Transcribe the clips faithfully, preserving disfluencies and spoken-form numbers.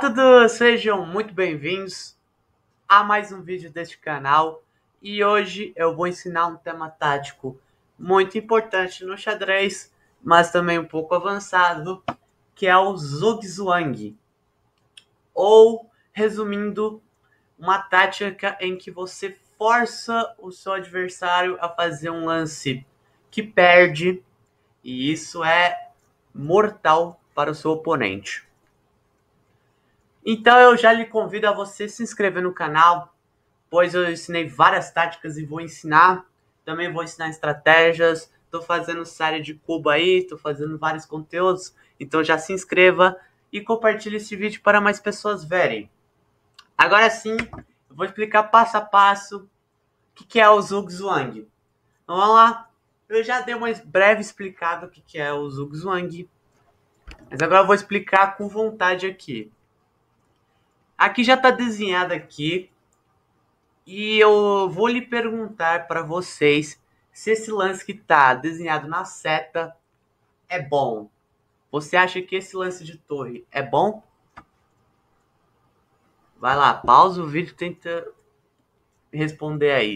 Todos sejam muito bem-vindos a mais um vídeo deste canal e hoje eu vou ensinar um tema tático muito importante no xadrez, mas também um pouco avançado, que é o Zugzwang, ou, resumindo, uma tática em que você força o seu adversário a fazer um lance que perde, e isso é mortal para o seu oponente. Então eu já lhe convido a você se inscrever no canal, pois eu ensinei várias táticas e vou ensinar. Também vou ensinar estratégias. Estou fazendo série de cubo aí, estou fazendo vários conteúdos. Então já se inscreva e compartilhe esse vídeo para mais pessoas verem. Agora sim, eu vou explicar passo a passo o que é o Zugzwang. Então vamos lá. Eu já dei uma breve explicada o que é o Zugzwang, mas agora eu vou explicar com vontade aqui. Aqui já está desenhado aqui e eu vou lhe perguntar para vocês se esse lance que está desenhado na seta é bom. Você acha que esse lance de torre é bom? Vai lá, pausa o vídeo e tenta responder aí.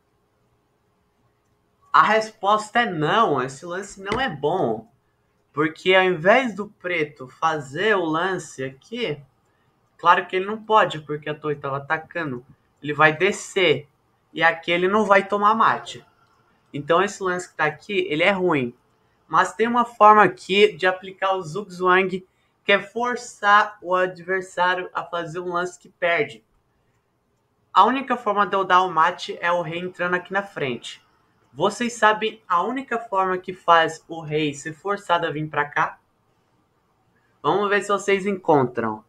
A resposta é não, esse lance não é bom. Porque ao invés do preto fazer o lance aqui, claro que ele não pode, porque a torre estava atacando. Ele vai descer. E aqui ele não vai tomar mate. Então esse lance que está aqui, ele é ruim. Mas tem uma forma aqui de aplicar o Zugzwang, que é forçar o adversário a fazer um lance que perde. A única forma de eu dar o mate é o rei entrando aqui na frente. Vocês sabem a única forma que faz o rei ser forçado a vir para cá? Vamos ver se vocês encontram.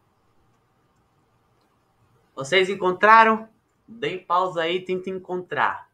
Vocês encontraram? Deem pausa aí e tentem encontrar.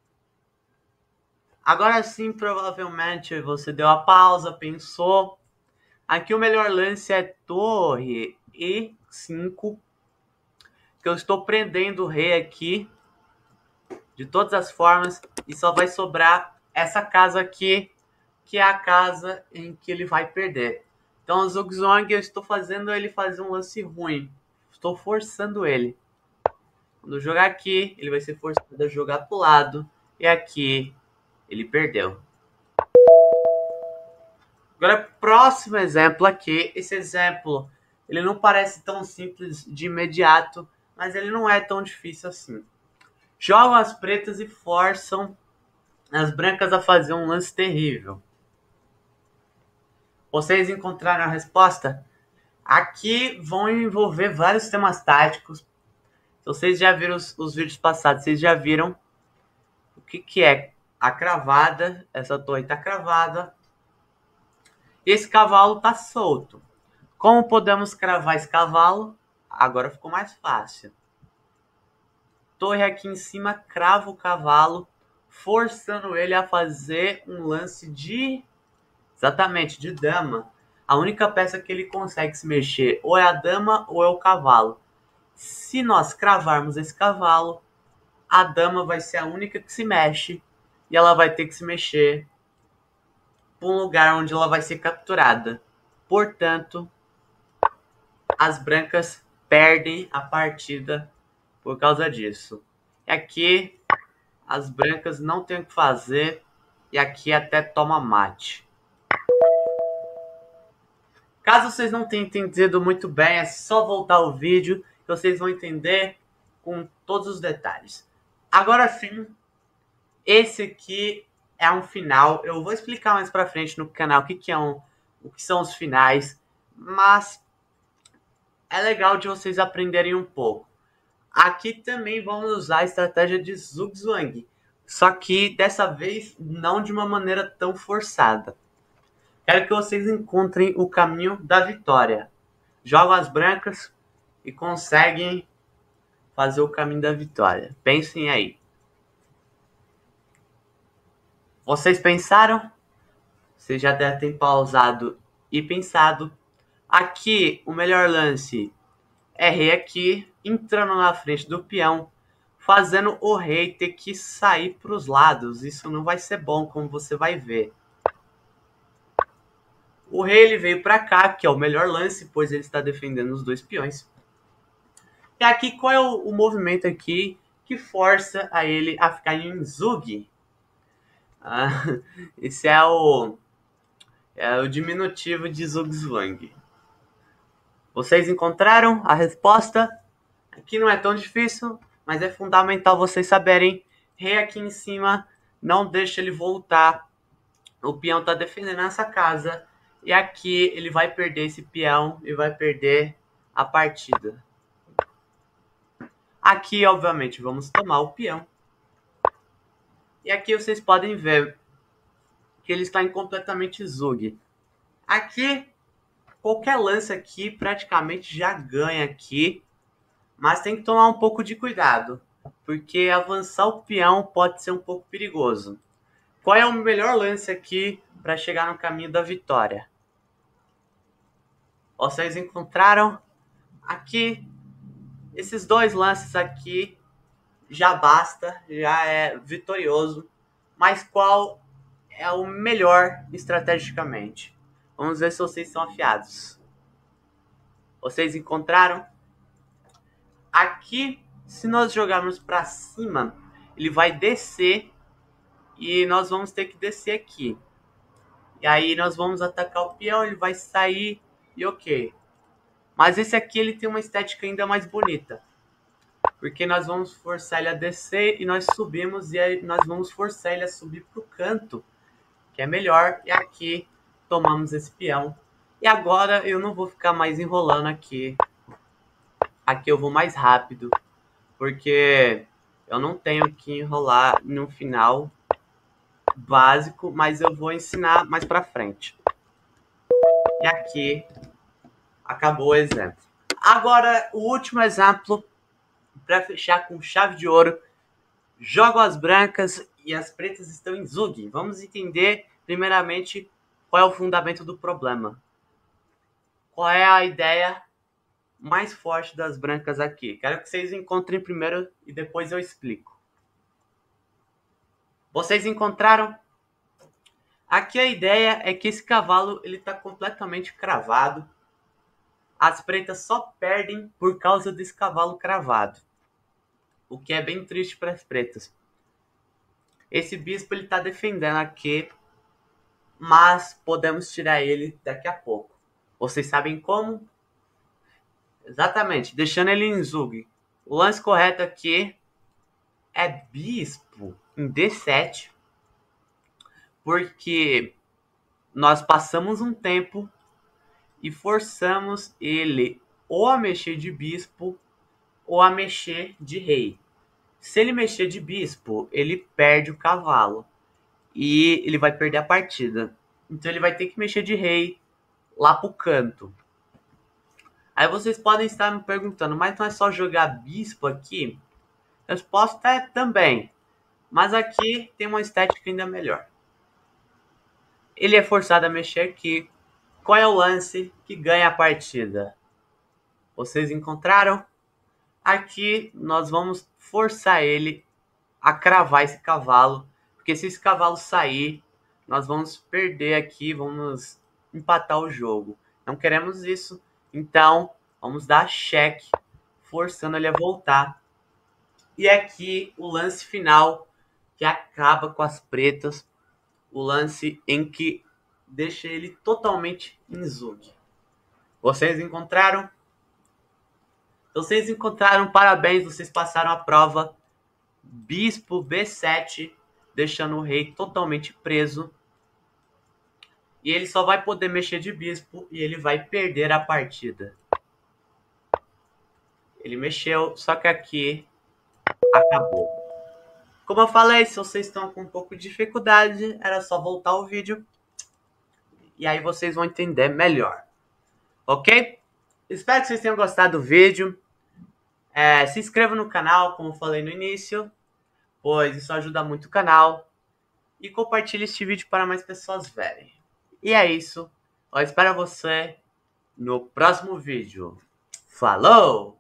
Agora sim, provavelmente você deu a pausa, pensou. Aqui o melhor lance é torre E cinco. Que eu estou prendendo o rei aqui. De todas as formas. E só vai sobrar essa casa aqui. Que é a casa em que ele vai perder. Então o Zugzwang eu estou fazendo ele fazer um lance ruim. Estou forçando ele. Quando eu jogar aqui, ele vai ser forçado a jogar para o lado. E aqui ele perdeu. Agora, próximo exemplo aqui. Esse exemplo, ele não parece tão simples de imediato, mas ele não é tão difícil assim. Jogam as pretas e forçam as brancas a fazer um lance terrível. Vocês encontraram a resposta? Aqui vão envolver vários temas táticos. Se vocês já viram os, os vídeos passados, vocês já viram o que, que é a cravada. Essa torre está cravada. Esse cavalo está solto. Como podemos cravar esse cavalo? Agora ficou mais fácil. Torre aqui em cima, crava o cavalo, forçando ele a fazer um lance de... Exatamente, de dama. A única peça que ele consegue se mexer ou é a dama ou é o cavalo. Se nós cravarmos esse cavalo, a dama vai ser a única que se mexe e ela vai ter que se mexer para um lugar onde ela vai ser capturada. Portanto, as brancas perdem a partida por causa disso. E aqui as brancas não tem o que fazer e aqui até toma mate. Caso vocês não tenham entendido muito bem, é só voltar o vídeo que vocês vão entender com todos os detalhes. Agora sim, esse aqui é um final. Eu vou explicar mais pra frente no canal o que, que, é um, o que são os finais, mas é legal de vocês aprenderem um pouco. Aqui também vamos usar a estratégia de Zugzwang, só que dessa vez não de uma maneira tão forçada. Quero que vocês encontrem o caminho da vitória. Jogam as brancas e conseguem fazer o caminho da vitória. Pensem aí. Vocês pensaram? Vocês já devem ter pausado e pensado. Aqui, o melhor lance é rei aqui, entrando na frente do peão, fazendo o rei ter que sair para os lados. Isso não vai ser bom, como você vai ver. O rei ele veio para cá, que é o melhor lance, pois ele está defendendo os dois peões. E aqui, qual é o, o movimento aqui que força a ele a ficar em Zug? Ah, esse é o, é o diminutivo de Zugzwang. Vocês encontraram a resposta? Aqui não é tão difícil, mas é fundamental vocês saberem. Rei aqui em cima, não deixa ele voltar. O peão está defendendo essa casa. E aqui ele vai perder esse peão e vai perder a partida. Aqui, obviamente, vamos tomar o peão. E aqui vocês podem ver que ele está em completamente Zug. Aqui, qualquer lance aqui praticamente já ganha aqui. Mas tem que tomar um pouco de cuidado, porque avançar o peão pode ser um pouco perigoso. Qual é o melhor lance aqui para chegar no caminho da vitória? Vocês encontraram? Aqui, esses dois lances aqui já basta, já é vitorioso. Mas qual é o melhor estrategicamente? Vamos ver se vocês são afiados. Vocês encontraram? Aqui, se nós jogarmos para cima, ele vai descer e nós vamos ter que descer aqui. E aí nós vamos atacar o peão, ele vai sair e ok. Mas esse aqui ele tem uma estética ainda mais bonita. Porque nós vamos forçar ele a descer e nós subimos e aí nós vamos forçar ele a subir para o canto, que é melhor. E aqui tomamos esse peão. E agora eu não vou ficar mais enrolando aqui. Aqui eu vou mais rápido, porque eu não tenho que enrolar no final básico, mas eu vou ensinar mais pra frente. E aqui acabou o exemplo. Agora, o último exemplo, para fechar com chave de ouro. Jogam as brancas e as pretas estão em Zug. Vamos entender, primeiramente, qual é o fundamento do problema. Qual é a ideia mais forte das brancas aqui? Quero que vocês encontrem primeiro e depois eu explico. Vocês encontraram? Aqui a ideia é que esse cavalo ele está completamente cravado. As pretas só perdem por causa desse cavalo cravado, o que é bem triste para as pretas. Esse bispo ele está defendendo aqui, mas podemos tirar ele daqui a pouco. Vocês sabem como? Exatamente, deixando ele em Zug. O lance correto aqui é bispo em D sete, porque nós passamos um tempo e forçamos ele ou a mexer de bispo ou a mexer de rei. Se ele mexer de bispo, ele perde o cavalo e ele vai perder a partida. Então ele vai ter que mexer de rei lá pro canto. Aí vocês podem estar me perguntando, mas não é só jogar bispo aqui? A resposta é também, mas aqui tem uma estética ainda melhor. Ele é forçado a mexer aqui. Qual é o lance que ganha a partida? Vocês encontraram? Aqui nós vamos forçar ele a cravar esse cavalo, porque se esse cavalo sair, nós vamos perder aqui, vamos empatar o jogo. Não queremos isso, então vamos dar cheque, forçando ele a voltar. E aqui o lance final, que acaba com as pretas, o lance em que deixa ele totalmente em Zug. Vocês encontraram? Vocês encontraram, parabéns, vocês passaram a prova. Bispo B sete, deixando o rei totalmente preso. E ele só vai poder mexer de bispo e ele vai perder a partida. Ele mexeu, só que aqui acabou. Como eu falei, se vocês estão com um pouco de dificuldade, era só voltar o vídeo. E aí vocês vão entender melhor. Ok? Espero que vocês tenham gostado do vídeo. É, se inscreva no canal, como eu falei no início, pois isso ajuda muito o canal. E compartilhe este vídeo para mais pessoas verem. E é isso. Eu espero você no próximo vídeo. Falou!